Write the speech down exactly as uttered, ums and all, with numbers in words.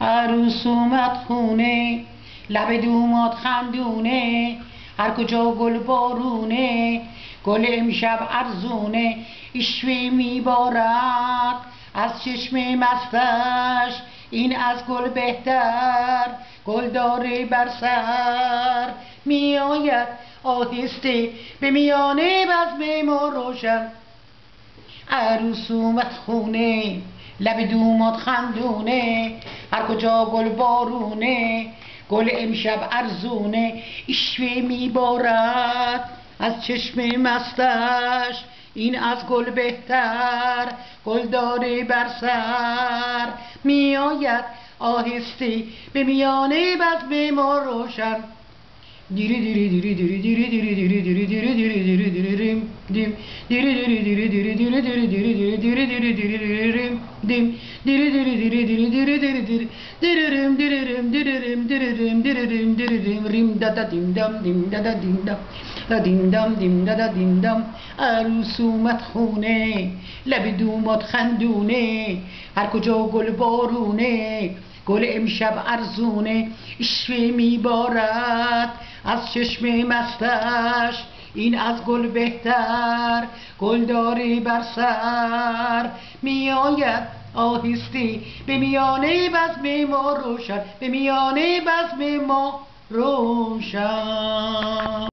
عروس اومد خونه، لب دوماد خندونه، هر کجا گل بارونه، گل امشب ارزونه، عشوه میبارد از چشم مستش، این از گل بهتر، گل داره بر سر، میآید آهسته به میانه بزم ما روشن. عروس اومد خونه، لب دوماد خندونه، هر کجا گل بارونه، گل امشب ارزونه، عشوه میبارد از چشم مستش، این از گل بهتر، گل داره بر سر، میآید آهسته به میانه بزم ما روشن. دیری دیری دیری دیری دیری دیری دیری دیری دیری دیری دیری دیری ریم دیم دیری دیری دیری دیری دیری دیری دیری دیری دیری دیری دیری ریم دیم دیری دیری دیری دیری دیری دیری دیری دیری ریم دیری ریم دیری ریم دیری ریم دیری ریم دیری ریم ریم دادا دیم دم دیم دادا دیم دم دا دیم دم دیم دادا دیم دم. عروس اومد خونه، لب دوماد خندونه، هر کجا گل بارونه، گل امشب ارزونه، عشوه میبارد از چشم مستش، این از گل بهتر، گل داره بر سر، میآید آهسته به میانه بزم ما روشن، به میانه بزم ما روشن.